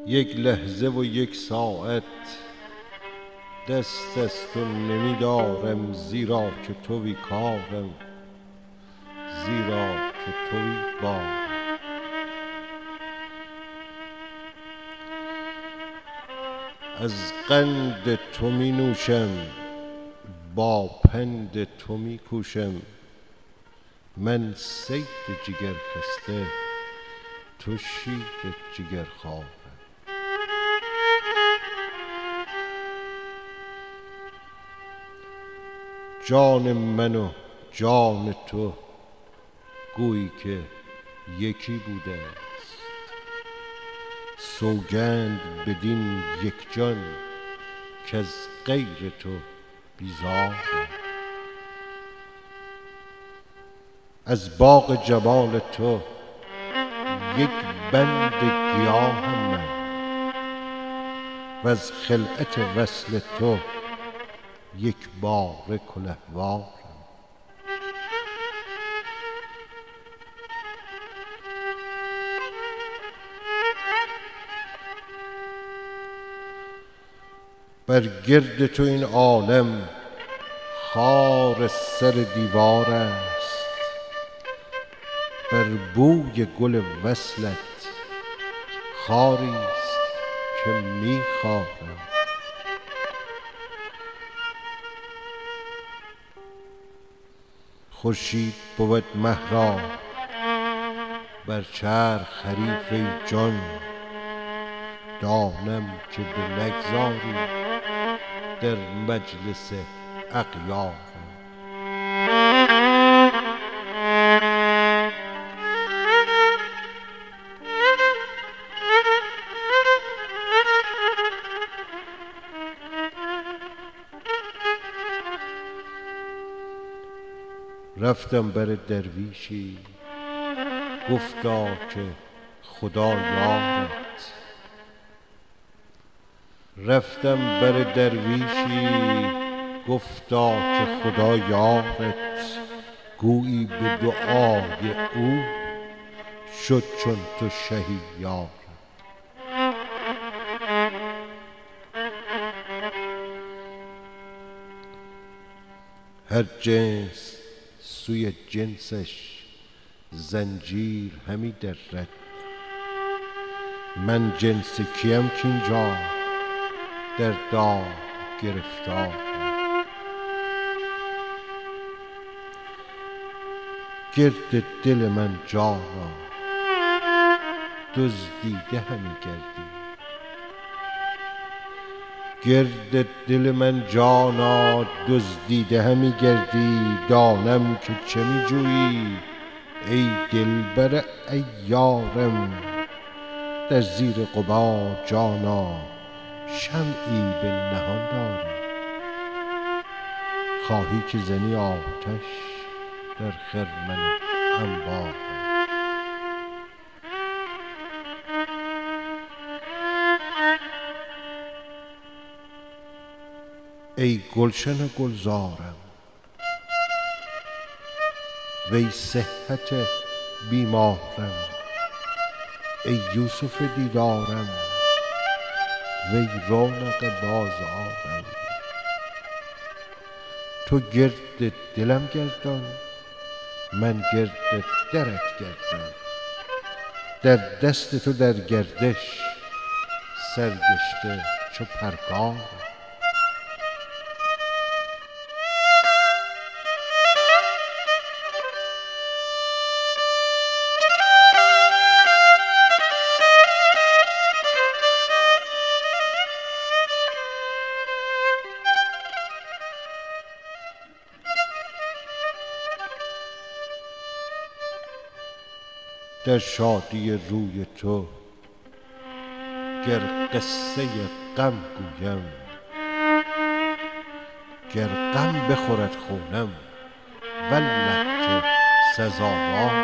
یک لحظه و یک ساعت دست از تو نمیدارم، زیرا که تویی کارم، زیرا که تویی بارم. از قند تو می نوشم، با پند تو می کوشم، من صید جگر خسته، تو شیر جگر خوارم. جان من و جان تو گویی که یکی بوده است، سوگند بدین یک جان که از غیر تو بیزارم. از باغ جمال تو یک بند گیاهم من، و از خلعت وصل تو یک باره کلهوارم. بر گرد تو این عالم خار سر دیوار است، بر بوی گل وصلت خاری است که می خارم. خورشید بود مه را بر چرخ حریف جان، دانم که به نگذاری در مجلس اغیارم. رفتم بر درویشی گفتا که خدا یارت، رفتم بر درویشی گفتا که خدا یارت، گویی به دعای او شد چون تو شهی یارم. هر جنس سوی جنسش زنجیر همی درد، من جنس کیم که اینجا در دام گرفتارم. گرد دل من جانا دزدیده همی گردی، گرد دل من جانا دزدیده همی گردی، دانم که چه می جویی ای دلبر عیارم. در زیر قبا جانا شمعی به نهان داری، خواهی که زنی آتش در خرمن انبارم. ای گلشن گلزارم، وی صحت بیمارم، ای یوسف دیدارم، وی رونق بازارم. تو گرد دلم گردان، من گرد درت گردان، در دست تو در گردش سرگشته چو پرگارم. در شادی روی تو گر قصه غم گویم، گر غم بخورد خونم والله که سزاوارم.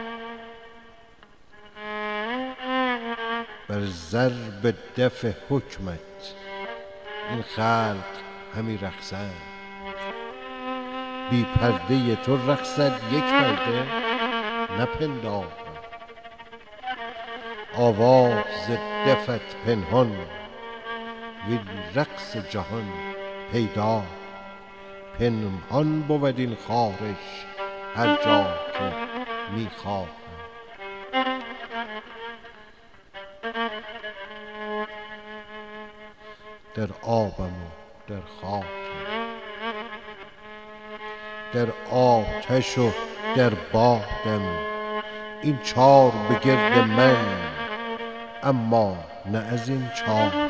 بر ضرب دف حکمت این خلق همی رقصند، بی پرده تو رقصد یک پرده نپندارم. آواز دفت پنهان وین رقص جهان پیدا. پنهان بود این خارش هر جا که میخواهم. در آبم و در خاکم، در آتش و در بادم، این چار به گرد من اما نه از این چارم.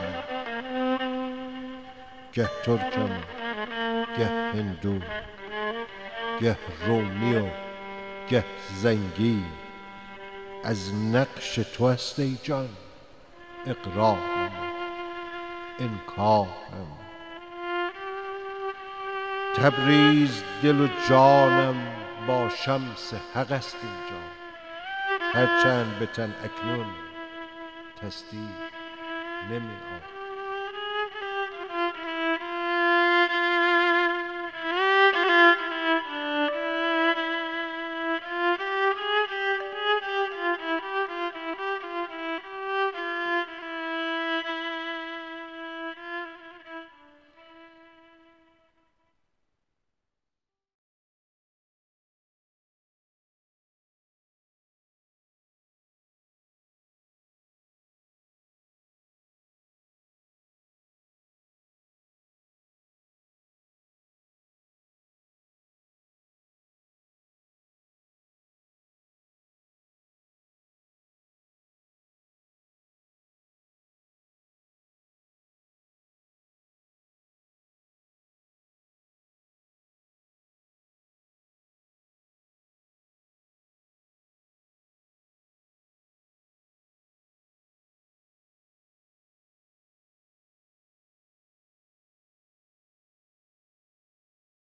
گه ترکم گه هندو، گه رومی و گه زنگی، از نقش تو است ای جان اقرارم انکارم. تبریز دل و جانم با شمس حق است اینجا، هرچند به تن اکنون تصدیق نمی آید.